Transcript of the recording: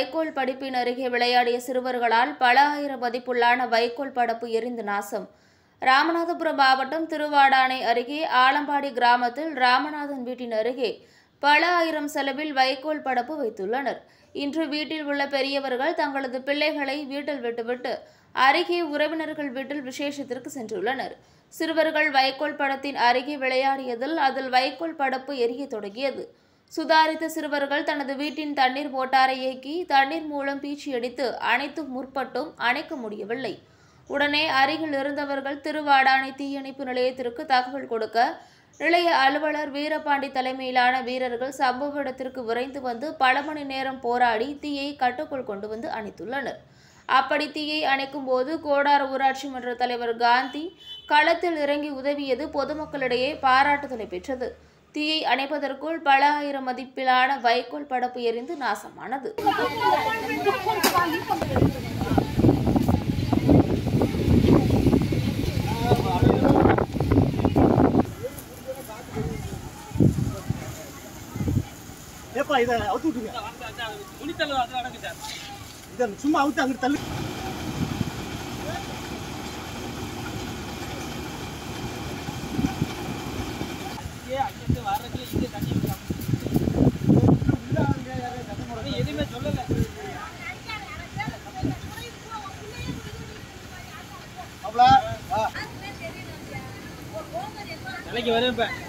வைக்கோல் படிப்பின் அருகே விளையாடிய சிறுவர்களால் பல ஆயிரம் மதிப்புள்ளான வைக்கோல் படப்பு எரிந்து நாசம். ராமநாதபுரம் மாவட்டம் திருவாடானை அருகே ஆலம்பாடி கிராமத்தில் ராமநாதன் வீட்டின் அருகே பல ஆயிரம் செலவில் வைக்கோல் படப்பு வைத்துள்ளனர். இன்று வீட்டில் உள்ள பெரியவர்கள் தங்களது பிள்ளைகளை வீட்டில் விட்டுவிட்டு அருகே உறவினர்கள் வீட்டில் விசேஷத்திற்கு சென்றுள்ளனர். சிறுவர்கள் வைக்கோல் படத்தின் அருகே விளையாடியதில் அதில் வைக்கோல் படப்பு எரிய தொடங்கியது. சுதாரித்த சிறுவர்கள் தனது வீட்டின் தண்ணீர் மோட்டாரை இயக்கி தண்ணீர் மூலம் பீச்சியடித்து அணைத்து முற்பட்டும் அணைக்க முடியவில்லை. உடனே அருகில் இருந்தவர்கள் திருவாடானை தீயணைப்பு நிலையத்திற்கு தகவல் கொடுக்க நிலைய அலுவலர் வீரபாண்டி தலைமையிலான வீரர்கள் சம்பவ இடத்திற்கு விரைந்து வந்து பல மணி நேரம் போராடி தீயை கட்டுக்குள் கொண்டு வந்து அணைத்துள்ளனர். அப்படி தீயை அணைக்கும் போது கோடார் ஊராட்சி மன்ற தலைவர் காந்தி களத்தில் இறங்கி உதவியது பொதுமக்களிடையே பாராட்டுதலை பெற்றது. தீயை அணைப்பதற்குள் பல ஆயிரம் மதிப்பிலான வைக்கோல் படப்பு எரிந்து நாசமானது. சும்மா அவுத்து அங்கிட்டு தள்ளு. எதுவுமே சொல்லல. நிலைக்கு வரேன்.